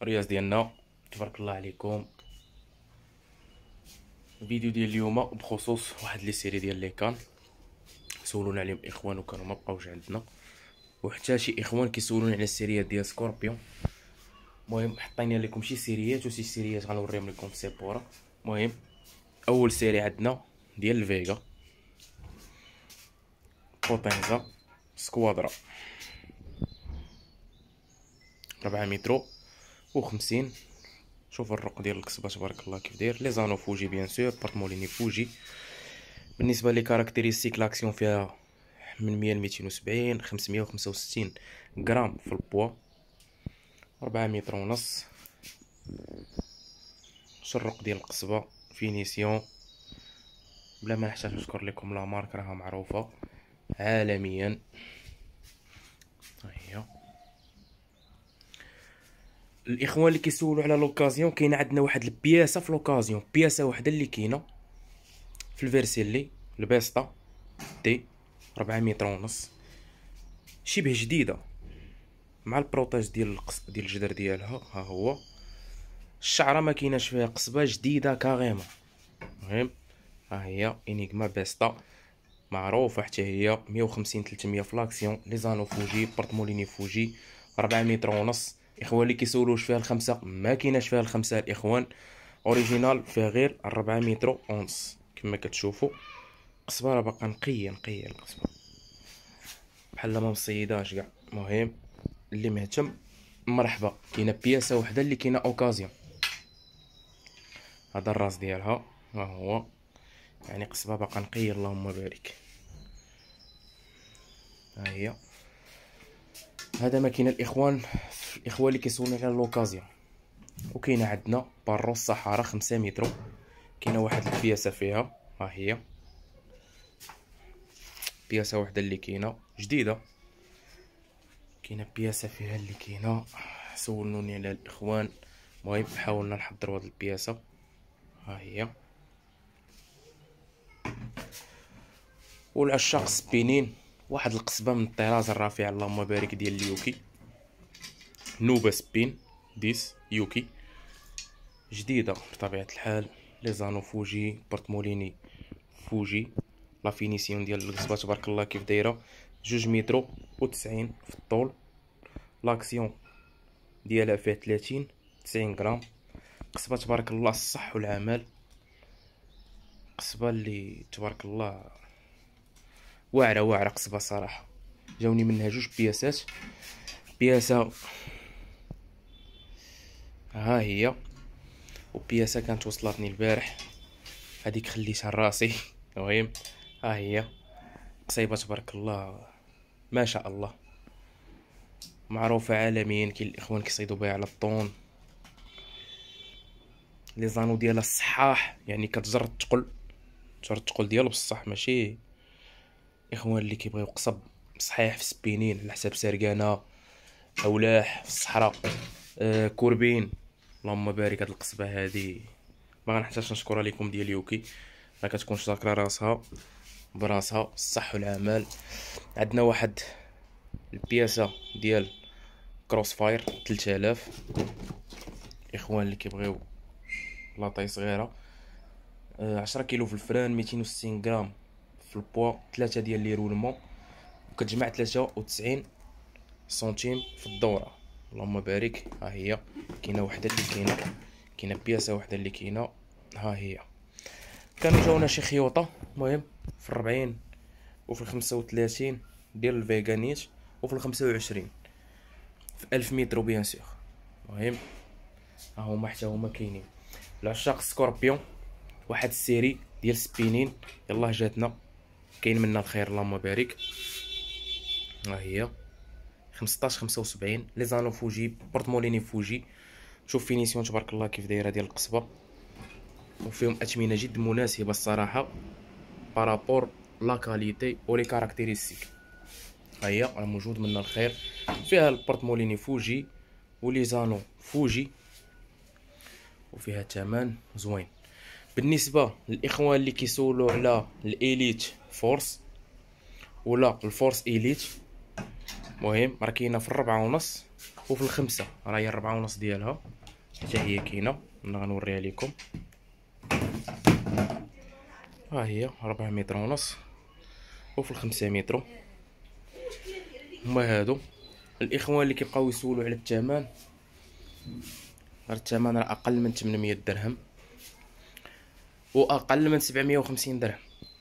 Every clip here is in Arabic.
الرياض ديالنا. تبارك الله عليكم. الفيديو ديال اليوم بخصوص واحد لي سيري ديال لي كان سولونا عليهم اخوان وكانوا ما بقاوش عندنا، وحتى شي اخوان كيسولوني على السيريات ديال سكوربيون. المهم حطينا لكم شي سيريات وشي سيريات غنوريهم لكم في سيبورا. المهم اول سيري عندنا ديال الفيغا بوتنزا سكوادرا 4 متر و50. شوف الرق ديال القصبه تبارك الله كيف داير. لي زانو فوجي بيان سور، بارتموليني فوجي. بالنسبه لي كاركتيريستيك لاكسيون فيها من 100 ل 270 565 غرام في البوا، 4 متر ونص. الرق ديال القصبه فينيسيون بلا ما نحتاج نذكر لكم لا مارك، راها معروفه عالميا. هي الاخوان اللي كيسولوا على لوكازيون، كاين عندنا واحد البياسه في لوكازيون، بياسه وحده اللي كاينه في الفيرسيلي البيستا دي 4 متر ونص، شبه جديده مع البروتاج ديال ديال الجدر ديالها. ها هو الشعره ما كايناش فيها قصبه، جديده كاريمون. المهم ها هي انيغما بيستا معروفه حتى هي 150 300 في لاكسيون. لي زانو فوجي، بارتموليني فوجي، 4 متر ونص. الاخوان اللي كيسولوا واش فيها الخمسه، ما كايناش فيها الخمسه الاخوان، اوريجينال فيها غير 4 متر ونص. كما كتشوفوا القصبه راه باقا نقيه القصبه بحال ما مصيداش كاع. المهم اللي مهتم مرحبا، كاينه بياسه وحده اللي كاينه اوكازيون. هذا الراس ديالها ها هو، يعني قصبه باقا نقيه اللهم بارك. ها هي هذا ما كاين الاخوان اللي كيسولوا على لوكازيون. وكاينه عندنا باروس صحارى 5 متر، كاينه واحد البياسه فيها. ها هي بياسه وحده اللي كاينه جديده، كاينه بياسه فيها اللي كاينه. سولوني على الاخوان، المهم حاولنا نحضروا هذه البياسه. ها هي والعشاق سبينين، واحد القصبه من الطراز الرفيع اللهم بارك ديال اليوكي، نوبه سبين 10 يوكي جديده بطبيعه الحال. لي زانو فوجي، بارتموليني فوجي. لا فينيسيون ديال القصبه تبارك الله كيف دايره، 2 متر و90 في الطول. لاكسيون ديالها فيها 30 90 غرام. قصبه تبارك الله الصح والعمل، قصبه اللي تبارك الله واعره قصبه صراحه. جاوني منها 2 بياسات، بياسه ها هي وبياسه كانت وصلتني البارح، هذيك خليتها لراسي. المهم ها هي قصيبه تبارك الله ما شاء الله، معروفه عالميا. كاين الاخوان كيصيدوا بها على الطون. لي زانو ديالها الصحاح، يعني كتجر الثقل ديالو بصح، ماشي الاخوان اللي كيبغيو قصب صحيح في سبينين على حساب سرقانه اولاح في الصحراء. كوربين اللهم بارك. هاد القصبه هادي ما غنحتاجش نشكرها لكم ديال يوكي، ما كتكونش ذاكره راسها براسها الصح والعمل. عندنا واحد البياسه ديال كروس فاير 3000، الاخوان اللي كيبغيو لاطاي صغيره. 10 كيلو في الفران، 260 غرام في البوا، 3 ديال لي رولمون، وكتجمع 93 سنتيم في الدوره اللهم بارك. ها هي كاينه وحده اللي كاينه بياسه وحده اللي كاينه. ها هي كانوا جاونا شي خيوطه، المهم في 40 وفي 35 ديال الفيغانيت، وفي 25 في 1000 متر بيان سور. المهم ها هما حتى هما كاينين. العشاق سكوربيون واحد السيري ديال سبينين، يلاه جاتنا كاين منها الخير اللهم بارك. ها هي 15 75 لي زانو فوجي، بورتموليني فوجي. شوف فينيسيون تبارك الله كيف دايره ديال القصبه، وفيهم اثمنه جد مناسبه الصراحه بارابور لا كاليتي و لي كاركتيرستيك. ها هي راه موجود منها الخير، فيها البورتموليني فوجي ولي زانو فوجي، وفيها ثمن زوين. بالنسبه للاخوان اللي كيسولوا على الاليت فورس ولا الفورس اليت، المهم راه كاينه في 4.5 وفي الخمسة راهي 4.5 ديالها حتى هي كاينه. انا غنوريها لكم. ها هي 4 متر ونص. وفي الخمسة متر هما هادو. الاخوان اللي كيبقاو يسولوا على الثمن، الثمن راه اقل من 800 درهم واقل من 750 درهم.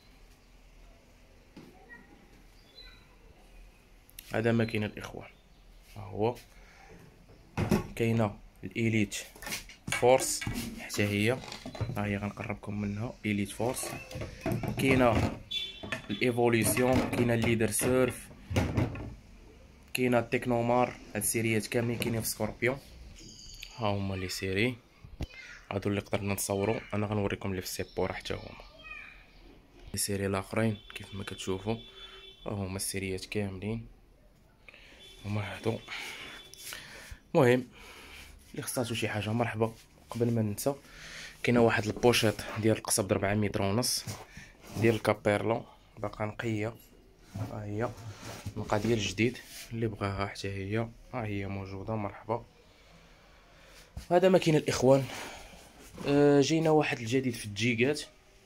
هذا ماكينه الاخوان. ها هو كاينه الاليت فورس حتى هي، ها هي غنقربكم منها. اليت فورس كاينه الايفوليسيون، كاينه الليدر سيرف، كاينه التكنومار. هاد السيريات كاملين كاينين في سكوربيون. ها هما لي سيري هادو اللي قدرنا نصوروا. انا غنوريكم اللي في السيبور حتى هما لي سيري الاخرين كيف ما كتشوفوا. ها هما السيريات كاملين هما هادو. المهم اللي خصاتو شي حاجه مرحبا. قبل ما ننسى كاينه واحد البوشيط ديال القصب د 4 متر ونص ديال الكابيرلو باقا نقيه. ها هي نلقى ديال الجديد اللي بغاها حتى هي. ها هي موجوده مرحبا. هذا ماكينه الاخوان. جينا واحد الجديد في الجيجات.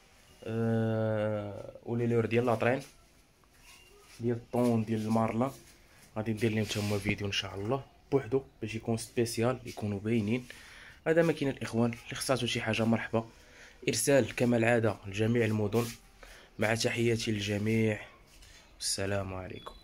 وليلور ديال لاطرين ديال الطون ديال المارلا. غادي ندير لهم تما فيديو ان شاء الله بوحدو باش يكون سبيسيال يكونوا باينين. هذا ماكينه الاخوان اللي خصاتو شي حاجه مرحبا. ارسال كما العاده لجميع المدن. مع تحياتي للجميع. السلام عليكم.